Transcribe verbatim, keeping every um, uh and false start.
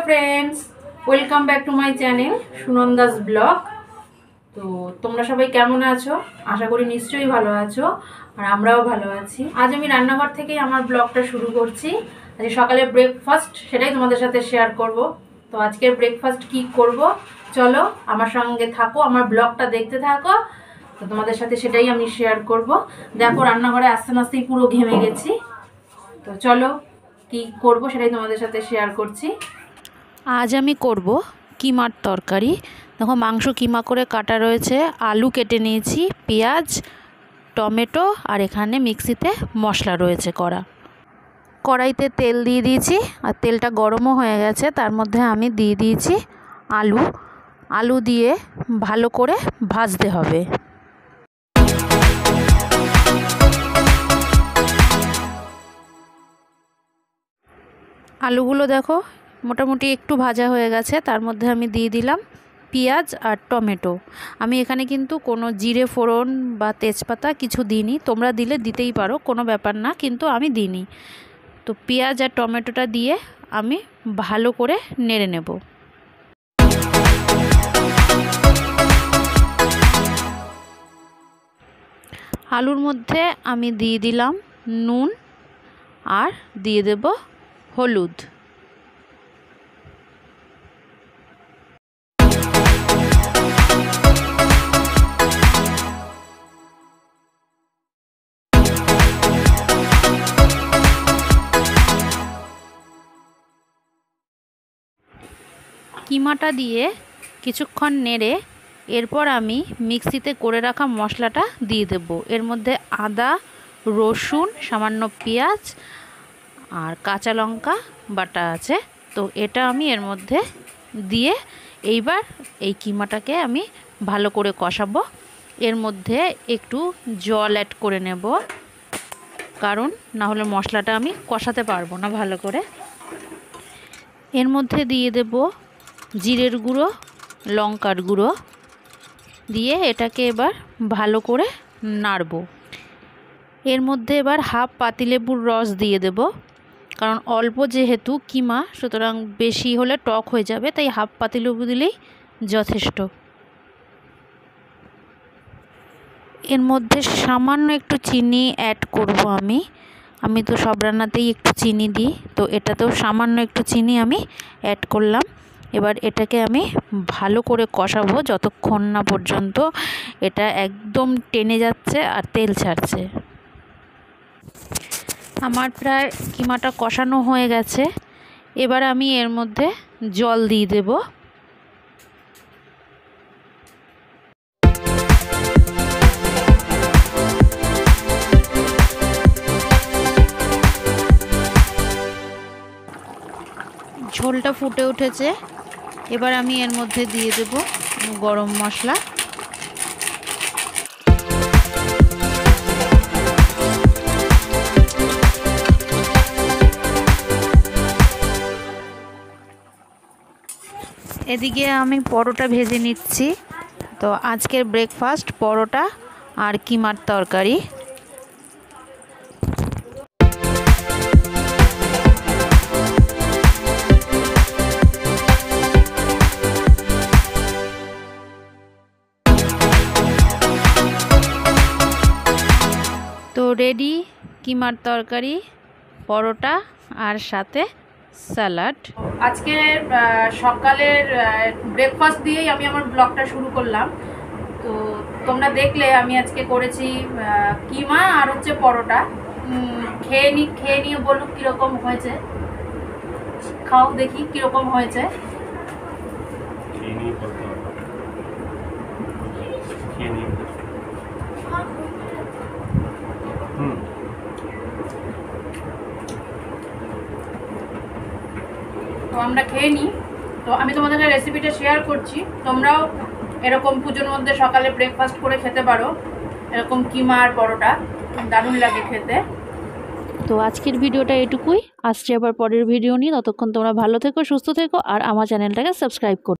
Friends welcome back to my channel Sunanda's blog. तो তোমরা সবাই কেমন আছো? আশা করি নিশ্চয়ই ভালো আছো আর আমরাও ভালো আছি। আজ আমি রান্নাঘর থেকেই আমার ব্লগটা শুরু করছি। আজ সকালে ব্রেকফাস্ট সেটাই তোমাদের সাথে শেয়ার করব। তো আজকের ব্রেকফাস্ট কি করব চলো আমার সঙ্গে থাকো, আমার ব্লগটা দেখতে থাকো। তো তোমাদের সাথে সেটাই আমি শেয়ার করব। দেখো রান্নাঘরে আস্তে আস্তেই পুরো ঘেমে গেছি। তো চলো কি করব সেটাই তোমাদের সাথে শেয়ার করছি। আজ আমি করব কিমার তরকারি। দেখো মাংস কিমা করে কাটা রয়েছে, আলু কেটে নিয়েছি, পেঁয়াজ, টমেটো আর এখানে মিক্সিতে মশলা রয়েছে করা। কড়াইতে তেল দিয়ে দিয়েছি আর তেলটা গরমও হয়ে গেছে। তার মধ্যে আমি দিয়ে দিয়েছি আলু। আলু দিয়ে ভালো করে ভাজতে হবে। আলুগুলো দেখো মোটামুটি একটু ভাজা হয়ে গেছে। তার মধ্যে আমি দিয়ে দিলাম পেঁয়াজ আর টমেটো। আমি এখানে কিন্তু কোনো জিরে ফোড়ন বা তেজপাতা কিছু দিইনি, তোমরা দিলে দিতেই পারো, কোনো ব্যাপার না, কিন্তু আমি দিইনি। তো পেঁয়াজ আর টমেটোটা দিয়ে আমি ভালো করে নেড়ে নেব। আলুর মধ্যে আমি দিয়ে দিলাম নুন আর দিয়ে দেব হলুদ। কিমাটা দিয়ে কিছুক্ষণ নেড়ে এরপর আমি মিক্সিতে করে রাখা মশলাটা দিয়ে দেব। এর মধ্যে আদা, রসুন, সামান্য পেঁয়াজ আর কাঁচা লঙ্কা বাটা আছে। তো এটা আমি এর মধ্যে দিয়ে এইবার এই কিমাটাকে আমি ভালো করে কষাবো। এর মধ্যে একটু জল অ্যাড করে নেব, কারণ না হলে মশলাটা আমি কষাতে পারবো না ভালো করে। এর মধ্যে দিয়ে দেব জিরের গুঁড়ো, লঙ্কার গুঁড়ো দিয়ে এটাকে এবার ভালো করে নাড়ব। এর মধ্যে এবার হাফ পাতিলেবুর রস দিয়ে দেব, কারণ অল্প যেহেতু কিমা, সুতরাং বেশি হলে টক হয়ে যাবে, তাই হাফ পাতিলেবু দিলেই যথেষ্ট। এর মধ্যে সামান্য একটু চিনি অ্যাড করব আমি আমি তো সব রান্নাতেই একটু চিনি দিই, তো এটাতেও সামান্য একটু চিনি আমি অ্যাড করলাম। এবার এটাকে আমি ভালো করে কষাবো যতক্ষণ না পর্যন্ত এটা একদম টেনে যাচ্ছে আর তেল ছাড়ছে। আমার প্রায় কিমাটা কষানো হয়ে গেছে। এবার আমি এর মধ্যে জল দিয়ে দেব। ঝোলটা ফুটে উঠেছে। এবার আমি এর মধ্যে দিয়ে দেব গরম মশলা। এদিকে আমি পরোটা ভেজে নিচ্ছি। তো আজকের ব্রেকফাস্ট পরোটা আর কিমার তরকারি। তো রেডি কিমার তরকারি, পরোটা আর সাথে স্যালাড। আজকে সকালের ব্রেকফাস্ট দিয়েই আমি আমার ব্লগটা শুরু করলাম। তো তোমরা দেখলে আমি আজকে করেছি কিমা আর হচ্ছে পরোটা। খেয়ে নি খেয়ে নিয়ে বলুক কীরকম হয়েছে, খাও দেখি কীরকম হয়েছে। তো আমরা খেয়ে নিই। তো আমি তোমাদের রেসিপিটা শেয়ার করছি, তোমরাও এরকম পুজোর মধ্যে সকালে ব্রেকফাস্ট করে খেতে পারো। এরকম কিমা আর পরোটা দারুণ লাগে খেতে। তো আজকের ভিডিওটা এটুকুই, আসছে আবার পরের ভিডিও নিয়ে। ততক্ষণ তোমরা ভালো থেকো, সুস্থ থেকো আর আমার চ্যানেলটাকে সাবস্ক্রাইব করো।